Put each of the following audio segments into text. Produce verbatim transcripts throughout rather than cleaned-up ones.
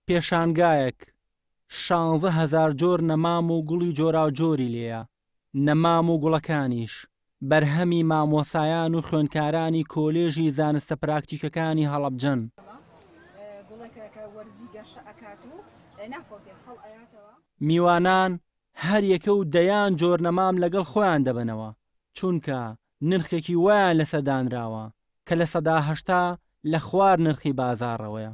پێشانگایەک شانزە هەزار جۆر نەمام و گوڵی جۆراوجۆری لێیە. نەمام و گوڵەکانیش بەرهەمی مامۆسایان و خوێندکارانی کۆلێژی زانستە پراکتیکەکانی هەڵەبجەن. میوانان هەر یەکە و دەیان جۆر نەمام لەگەڵ خۆیان دەبنەوە، چونکە نرخێکی وایان لەسەدانراوە کە لە سەدا هەشتا لە خوار نرخی بازاڕەوەیە.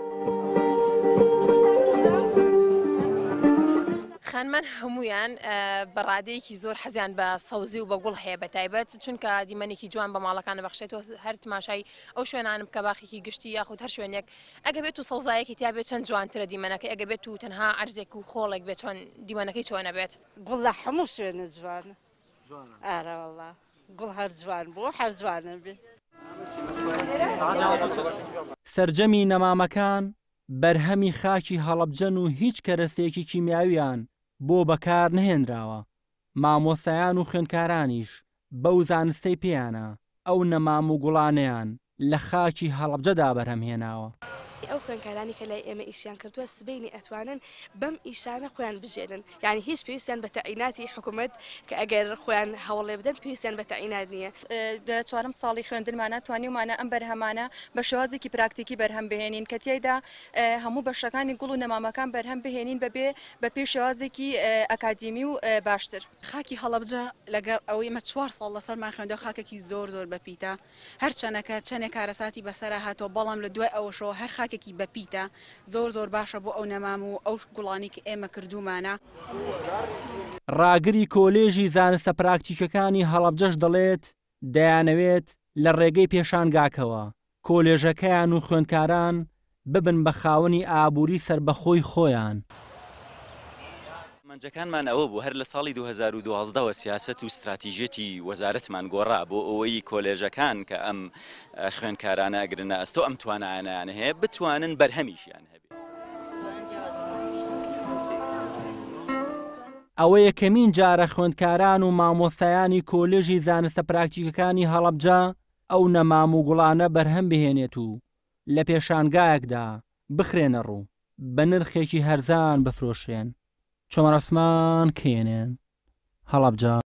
خانمان هەمویان بەڕادەیەکی زۆر حەزیان بە سەوزی و بە گوڵ هەیە بە تایبەت، چونکە دیمەنێکی جوان بە ماڵەکانە بەخشێتەوە. هەر تماشای ئەو شوێنانم کە باخێکی گشتی یاخود هەر شوێنێک ئەگە بێت و سەوزایەکی تا بێت چەند جوانترە دیمەنەکە، ئەگە بێت و تەنها عەرزێک و خۆڵێک بێت چۆن دیمەنەکەی چۆنە بێت. گوڵ لە هەموو شوێنە جوانە. ئارە وەڵڵا گوڵ هەر جوان بۆ هەر جوانە بێ. سەرجەمی نەمامەکان بەرهەمی خاکی هەڵەبجەن و هیچ کەرەسێکی کیمیاویان بۆ بەکار نهێنراوە. مامۆسایان و خوێندکارانیش بەو زانستەی پێیانە ئەو نەمام و گوڵانەیان لە خاکی هەڵەبجەدا بەرهەمهێناوە. ئەو خوێندکارانی کە لای ئێمە ئیشیان کردووە سبەینی ئەتوانن بەم ئیشانە خۆیان بژێنن، یعنی هیچ پێویستیان بە تەعیناتی حکوومەت کە ئەگەر خۆیان هەوڵێ بدەن پێویستیان بە تەعینات نییە. لە چوارەم ساڵی خوێندنمانە توانیومانە ئەم بەرهەمانە بە شێوازێکی پراکتیکی بەرهەم بهێنین کە تیایدا هەموو بەشەکانی گوڵ و نەمامەکان بەرهەم بهێنین بەبێ بە پێی شێوازێکی ئەکادیمی و باشتر. خاکی هەڵەبجە لەگەر ئەوەی ئمە چوار ساڵ لەسەرمان خوێندووە خاکێکی زۆر زۆر بەپیتە، هەر چەنەکە چەندێک کارەساتی بەسەرا هاتۆ، بەڵام لە دوای ئەوەشەوە هەر خاکێکی بەپیتە زۆر زۆر باشە بۆ ئەو نەمام و ئەو گوڵانی کە ئێمە کردومانە. ڕاگری کۆلێژی زانستە پراکتیکەکانی هەڵەبجەش دەڵێت دەیانەوێت لە ڕێگەی پێشانگاکەوە کۆلێژەکەیان و خوێندکاران ببن بە خاوەنی ئابووری سربەخۆی خۆیان. مەنجەکانمان ئەوە بوو هەر لە ساڵی دوو هەزار و دوازدەوە سیاسەت و استراتیژێتی وەزارەتمان گۆڕا بۆ ئەوەی کۆلێژەکان کە ئەم خوێندکارانە ئەگرنە ئەستۆ ئەم توانایانیان هەیە بتوانن بەرهەمیشیان هەبێت. ئەوە یەکەمین جارە خوێندکاران و مامۆستایانی کۆلێژی زانستە پراکتیکەکانی هەڵەبجە ئەو نەمام و گوڵانە بەرهەم بهێنێت و لە پێشانگایەکدا بخرێنە ڕوو بە نرخێکی هەرزان بفرۆشێن. چۆمەڕەسمان کێنێن هەڵەبجە.